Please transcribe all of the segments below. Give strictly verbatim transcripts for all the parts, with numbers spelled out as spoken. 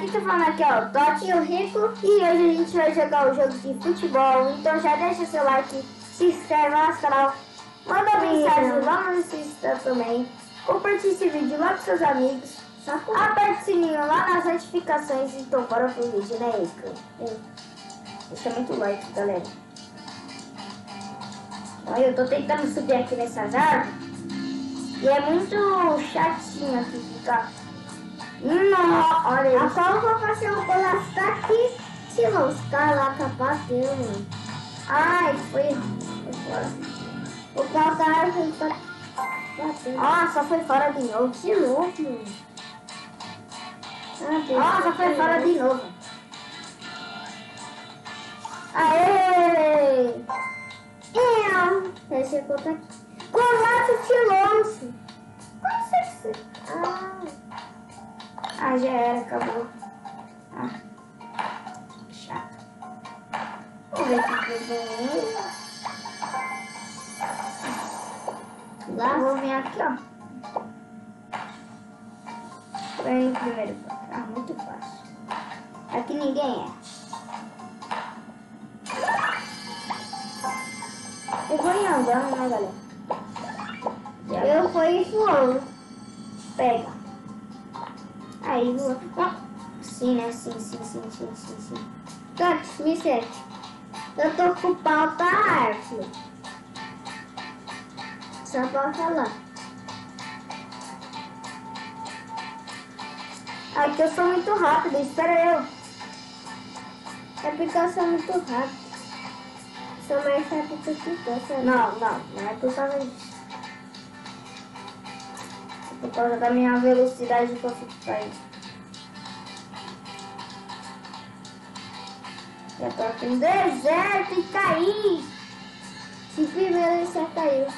quem tá falando aqui, ó, Dot e o Rico. E hoje a gente vai jogar o jogo de futebol. Então já deixa seu like, se inscreve no nosso canal, manda mensagem lá no Insta também. Compartilhe esse vídeo lá com seus amigos. Aperte o sininho lá nas notificações. Então bora pro vídeo, né, Rico? Deixa muito like, galera. Olha, eu tô tentando subir aqui nessas árvores. E é muito chatinho aqui ficar. Não, olha. A qual eu vou fazer um golaço daqui? Se lascar lá, capaz de mano. Ai, foi. Foi fora. O calcar foi fora. Nossa, foi fora de novo. De novo, mano. Nossa, foi fora de novo. Aê! Eu! Esse conta aqui. Golaço de longe. Ah. ah, já era, acabou. Ah. Chato. Vamos ver aqui que eu vou. Lá, vou vir aqui, ó. Vem primeiro. Ah, muito fácil. Aqui ninguém é. Eu vou ir andando, né, galera? Eu fui voando. Pega. Aí, voa. Sim, né? Sim, sim, sim, sim, sim, sim. Gato, me segue. Eu tô com o pau da árvore. Só pra falar. Aqui eu sou muito rápido, espera eu. É porque eu sou muito rápido. Sou mais rápido que você. Não, não, não é por causa disso. Por causa da minha velocidade que eu fico caindo. Eu tô aqui no deserto e caí. Se primeiro ele já caiu.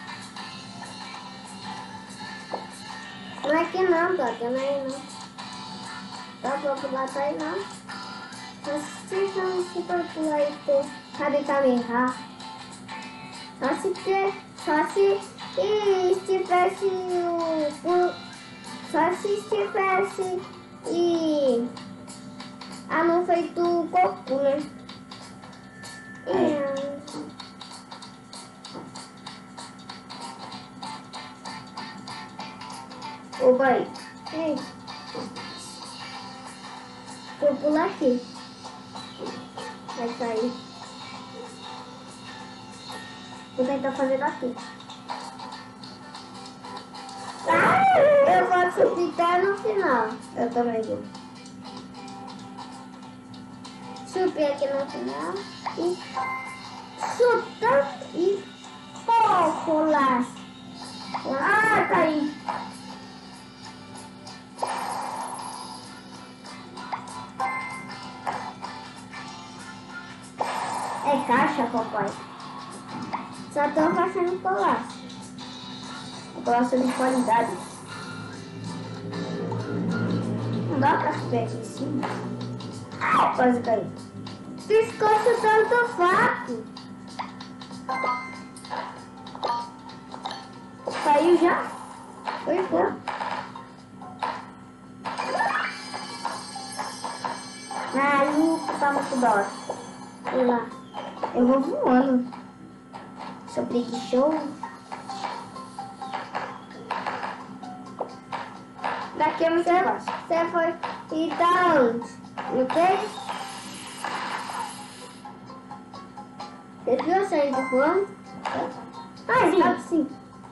Não é que não, Dota, não é não. Tá bom que lá tá aí não. Mas se não se procurar aí ter sabe caminhar. Só se ter, só se e tivesse o, só se tivesse e a não feito o Goku, né? É. Ô pai, ei, vou pular aqui, vai sair. Vou tentar fazer daqui. Eu vou subir até no final. Eu também vou. Subir aqui no final. E chutar e pular. Ah, caí. É caixa, papai. Só tô fazendo colaço. Colaço de qualidade. Não dá pra subir aqui em cima. Ai, quase caiu. Pescoço tanto fraco. Caiu já? Foi bom. Maluco, tá muito da hora. Sei lá. Eu vou voando. Sou preguiçoso. Daqui é muito fácil. Você foi e tá onde? Ok? Você viu a saída voando? Ah, sim. Ah, sim.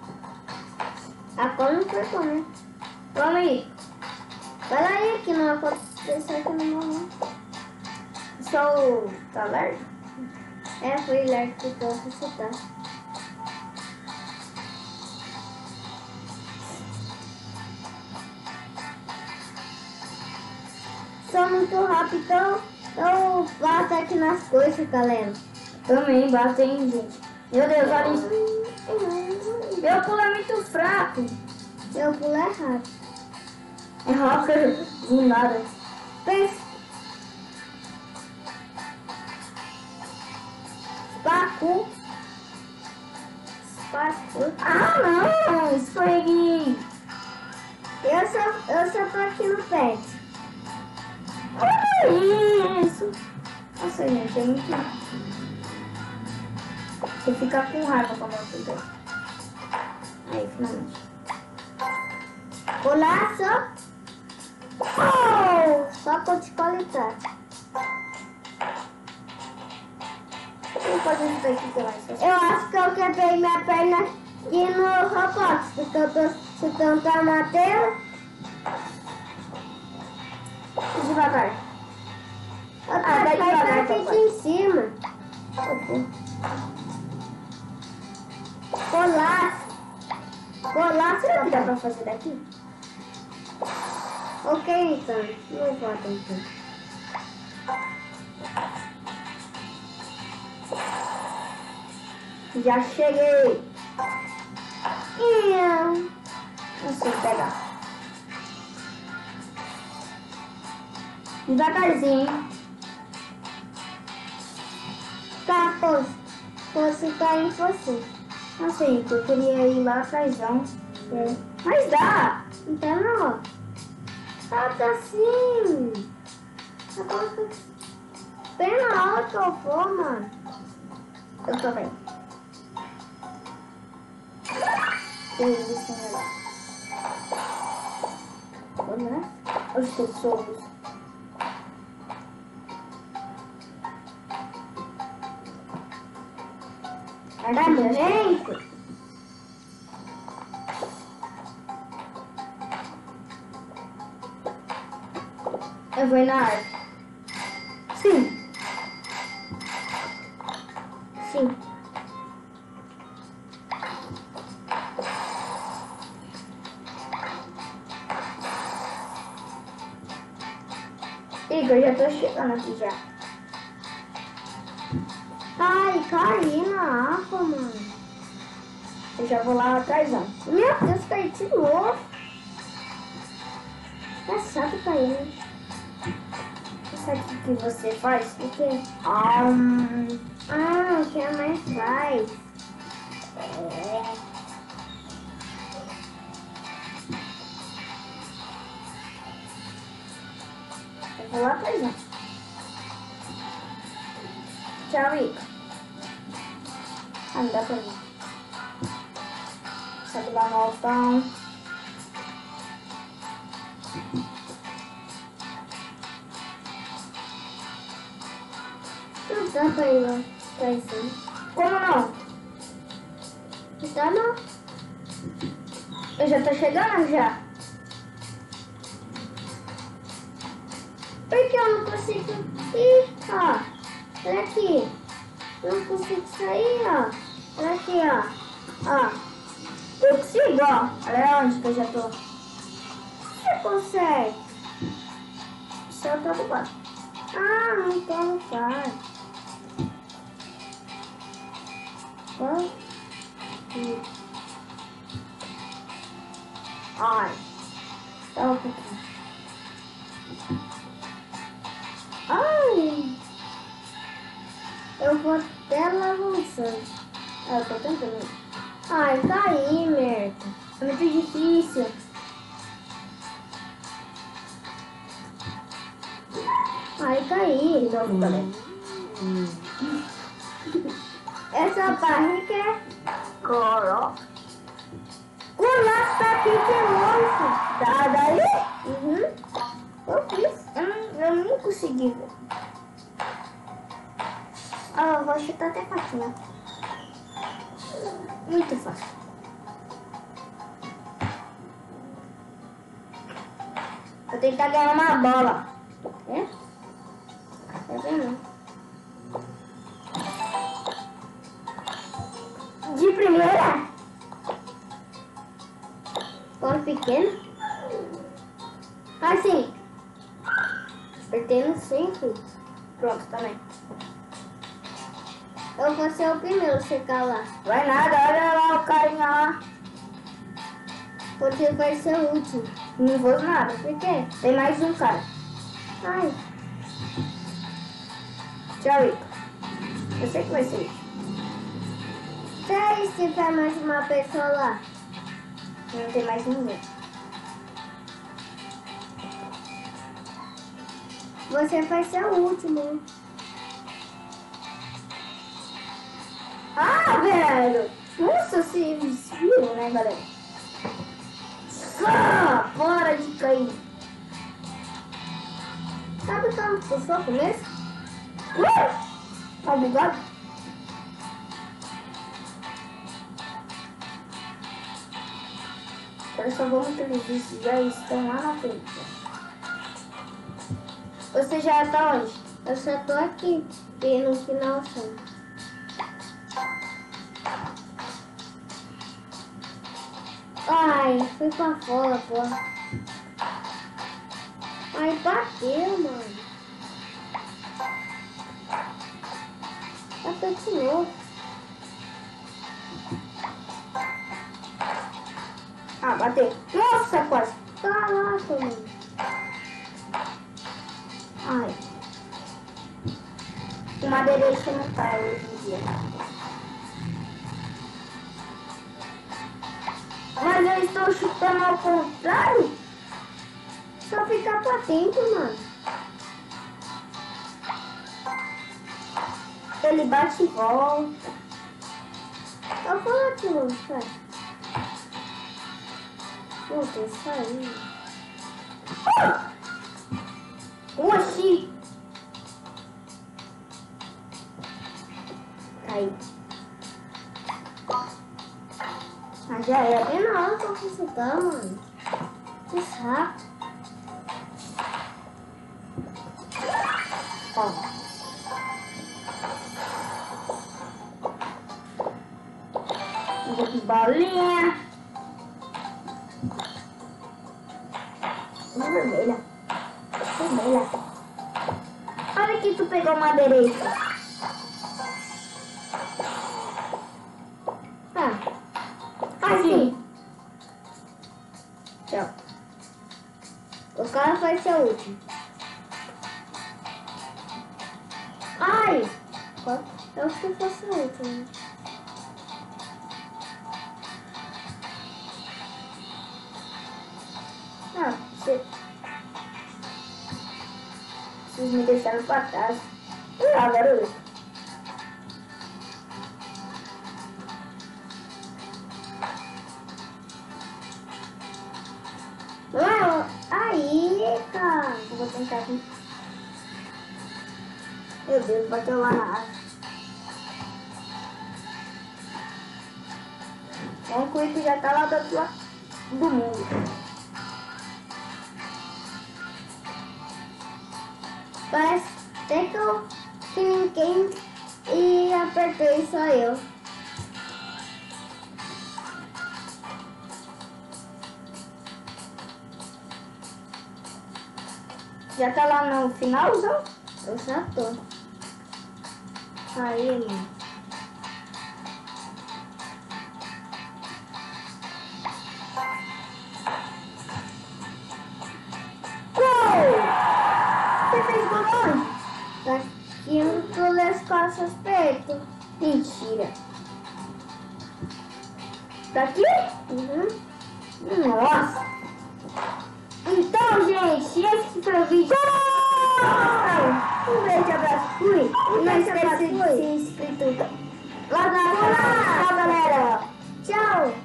Agora não foi bom, né? Vamos aí. Vai lá aí que não aconteceu que não morreu. Só o... Tá lerdo? É, foi lerdo que eu vou chutar. Sou muito rápido, então eu bato aqui nas coisas, galera. Também bato, hein, gente. Meu Deus, olha isso. Meu pulo é muito fraco. Meu pulo é rápido. É rápido, do nada. Pensa. Pacu. Pacu. Ah, não, escorreguei. Eu só, eu só tô aqui no pé. Nossa, gente, é muito... Você fica com raiva com a moto dele. Aí, finalmente. Golaço! Oh, só com desqualificar. Vou fazer isso daqui que é mais fácil. Eu acho que eu quebrei minha perna aqui no Roblox, porque eu tô chutando pra Matheus. Devagar. Eu tô Ah, vai devagar, aqui papai. em cima. Golaço! Golaço! Será que dá pra fazer daqui? Ok, então. Não vou então. Já cheguei. Eu. Não sei pegar. Devagarzinho. Tá, posso. Posso cair em você. Assim, eu queria ir lá atrás. não. É. Mas dá. Então não. Solta assim. Agora fica bem na hora que eu vou, mano. Eu tô bem. Que isso, melhor. Vamos lá? Os tesouros. Tá morrendo? Eu vou ir na árvore. Sim. Sim. Igor, já tô chegando aqui já. Ai, caí na água, mano. Eu já vou lá atrás. não. Meu Deus, caí de novo. É chato cair. Sabe o que você faz? O quê? Um, Ah, o que é mais faz? é... Eu vou lá atrás. não. Tchau, Igor. Ah, não dá pra mim. Sabe lá no altão. Não dá pra ir lá. Tá em cima. Como não? Não dá não. Eu já tô chegando já. Por que eu não consigo ir? Ó, olha aqui. Eu não consigo sair, ó. Olha aqui, ó. Ó. Eu consigo, ó. Olha onde que eu já tô. Você consegue? Só eu tô do lado. Ah, não tem lugar. Ó. Ai. Dá um pouquinho. Ai. Eu vou até lá avançando. Ah, eu tô tentando. Ai, caí, merda. É muito difícil. Ai, caí. De novo, galera. Essa barriga é... Coró. Golaço tá aqui de novo. Tá daí? Uhum. Eu fiz. Eu não, eu não consegui ver. Ah, eu vou chutar até patinha. Muito fácil. Vou tentar ganhar uma bola. É? Tá vendo? De primeira? Bola pequena. Assim. Apertei no centro. Pronto, também. Eu vou ser o primeiro a chegar lá. Vai nada, olha lá o carinha lá. Você vai ser o último. Não vou nada. Por quê? Tem mais um cara. Ai. Tchau, Igor. Eu sei que vai ser isso. Se aí tiver mais uma pessoa lá. Não tem mais ninguém. Você vai ser o último. velho! Nossa, se viu, né, galera? Ah, para de cair! Sabe como que eu sou começo? Uh! Tá bugado? Agora só vamos que eles já estão lá na frente. Você já tá onde? Eu só tô aqui, e no final só. Ai, fui pra fora, pô. Ai, bateu, mano. Bateu de novo. Ah, bateu. Nossa, quase. Caraca, mano. Ai. O madeireiro não tá hoje em dia. Mas eu estou chutando ao contrário. Só ficar pra dentro, mano. Ele bate e volta. Eu vou aqui, mano, sai. Puta, saiu. Ah! Oxi! Caiu. Mas já era. É na hora pra consultar, mano. Que saco. Ó. De bolinha. Uma vermelha. Vermelha. Olha que tu pegou uma direita. Tá. Assim. Tchau. O cara vai ser o último. Ai! Eu acho que fosse o último. Ah, você... Vocês me deixaram pra trás. Ah, agora eu... Não, aí, cara. Eu vou tentar aqui. Meu Deus, bateu lá na água. O Quick já tá lá do outro lado do mundo. Parece até que eu que ninguém e apertei só eu. Já tá lá no finalzão? Eu já tô. Aí, mano. Gol! Você fez gol onde? Daqui no das costas perto. Mentira. Daqui? Uhum. Nossa! Então, gente, esse foi o vídeo. Um beijo, abraço, fui. E não esqueça de se inscrever lá no canal. Tchau, galera. Tchau.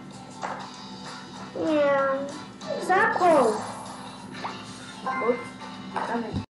É. Sacou? Tá vendo?